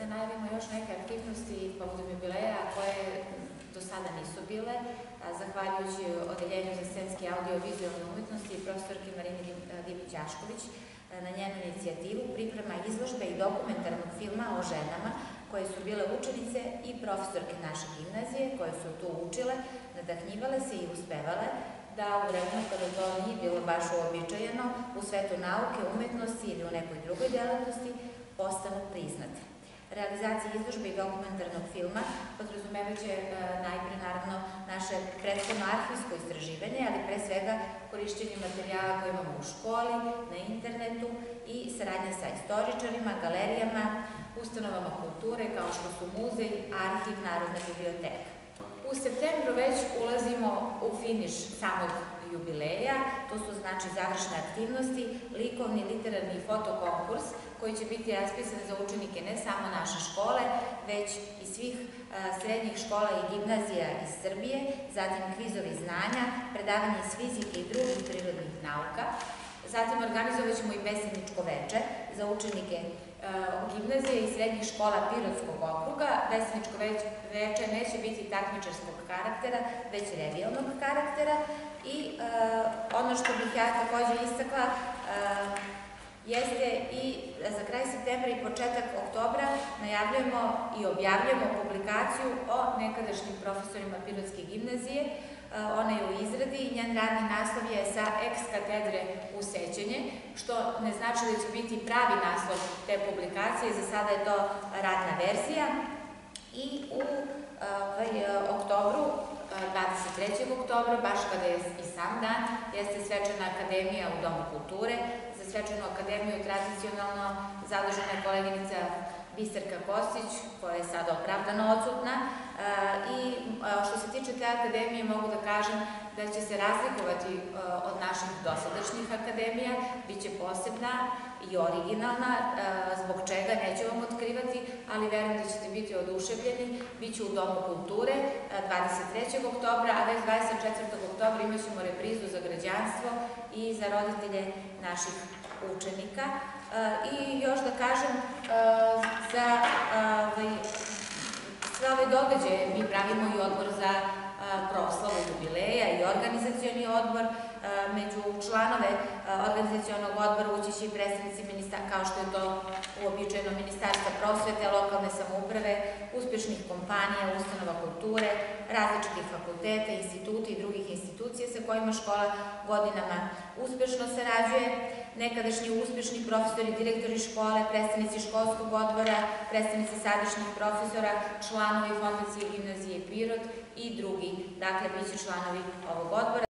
najavimo još neke aktivnosti povodom jubileja koje do sada nisu bile, zahvaljujući Odeljenju za scenski audio-vizualne umetnosti i profesorki Marini Dimić-Jašković. Na njenu inicijativu priprema izložbe i dokumentarnog filma o ženama koje su bile učenice i profesorke naše gimnazije, koje su tu učile, nadahnjivale se i uspevale da u vremenu kada to nije bilo baš uobičajeno u svetu nauke, umetnosti ili u nekoj drugoj delatnosti postanu priznate. Realizacija izložbe i dokumentarnog filma podrazumevaće najpre naravno naše prethodno arhivsko istraživanje, ali pre svega korišćenje materijala koje imamo u školi, na internetu i saradnja sa istoričarima, galerijama, ustanovama kulture kao što su muzej, arhiv, Narodna biblioteka. U septembru već ulazimo u finiš samog jubileja, to su znači završne aktivnosti, likovni, literarni i fotokonkurs koji će biti raspisan za učenike ne samo naše škole, već i svih srednjih škola i gimnazija iz Srbije, zatim kvizovi znanja, predavanje iz fizike i drugih prirodnih nauka. Zatim organizovat ćemo i besedničko veče za učenike gimnazije i srednjih škola Pirotskog okruga. Besedničko veče neće biti takmičarskog karaktera, već revijalnog karaktera. I ono što bih ja takođe istakla jeste i za kraj septembra i početak oktobra najavljujemo i objavljujemo publikaciju o nekadašnjim profesorima Pirotske gimnazije. Ona je u izradi i njen radni naslov je Sa ex katedre u sećanje, što ne znači da će biti pravi naslov te publikacije, za sada je to radna verzija. I u oktobru, 23. oktobra, baš kada je i sam dan, jeste svečana akademija u Domu kulture. Za svečanu akademiju tradicionalno zadužena je koleginica Biserka Kostić, koja je sada opravdano odsutna. I što se tiče te akademije, mogu da kažem da će se razlikovati od naših dosadašnjih akademija, biće posebna i originalna, zbog čega neću vam otkrivati, ali verujem da ćete biti oduševljeni. Biće u Domu kulture 23. oktobra, a već 24. oktobra imat ćemo reprizu za građanstvo i za roditelje naših učenika. I još da kažem, za sve ove događaje mi pravimo i odbor za proslavu jubileja i organizacioni odbor. Među članove organizacionog odbora ući će i predstavnici, kao što je to uobičajeno, Ministarstva prosvete, lokalne samouprave, uspešnih kompanija, ustanova kulture, različitih fakulteta, instituta i drugih institucija sa kojima škola godinama uspešno sarađuje, nekadašnji uspešni profesori, direktori škole, predstavnici školskog odbora, predstavnici sadašnjih profesora, članovi Fondacije gimnazije Pirot i drugi, dakle, biće članovi ovog odbora.